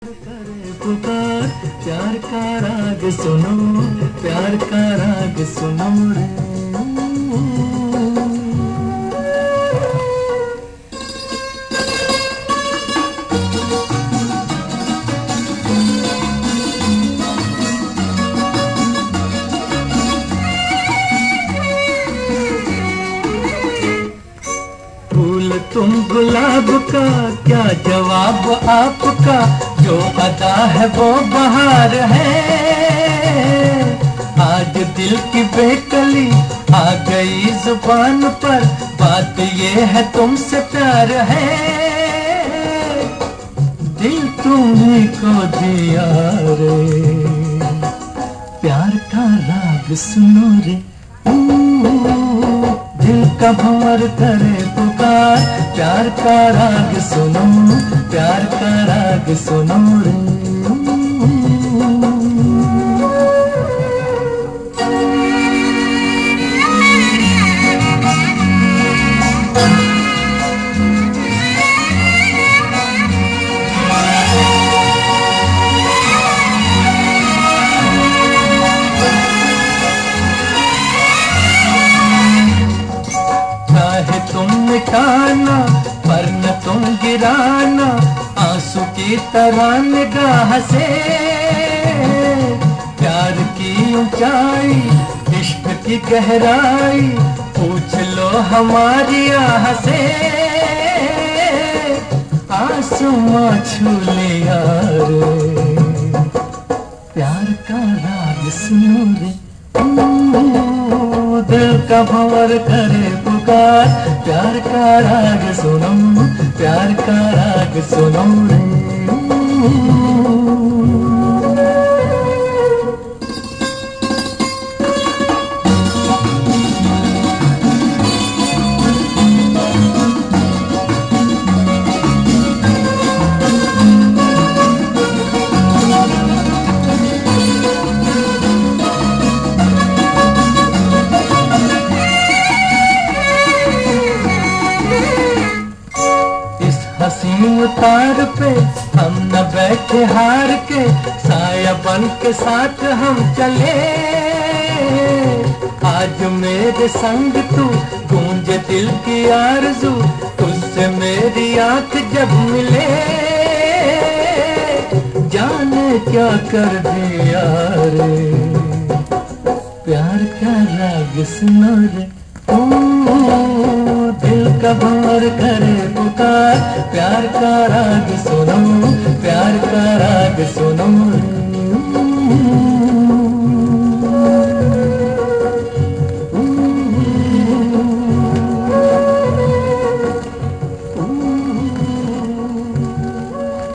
करे पुकार, प्यार का राग सुनो, प्यार का राग सुनो रे। फूल तुम गुलाब का, क्या जवाब आपका, जो अदा है वो बहार है। आज दिल की बेकली आ गई जुबान पर, बात ये है तुमसे प्यार है। दिल तुम्हीं को दिया रे, प्यार का राग सुनो रे। दिल का भंवर करे पुकार, प्यार का राग सुनो, प्यार का राग सुनो रे। तुम मिटाना पर न तुम गिराना, आंसू की तरह निगाह से। प्यार की ऊंचाई, इश्क की गहराई, पूछ लो हमारी आह से। आसमां छू लिया रे, प्यार का राग सुनो रे। दिल का भंवर करे पुकार, प्यार का राग सुनो, प्यार का राग सुनो रे। हसीन तार पे हम न बैठे हार के, साया बन के साथ हम चले। आज मेरे संग तू, गूंजे दिल की आरज़ू, तुझसे मेरी आंख जब मिले। जाने क्या कर दिया रे, प्यार का राग सुनो रे। दिल का भंवर करे पुकार, प्यार का राग सुनो, प्यार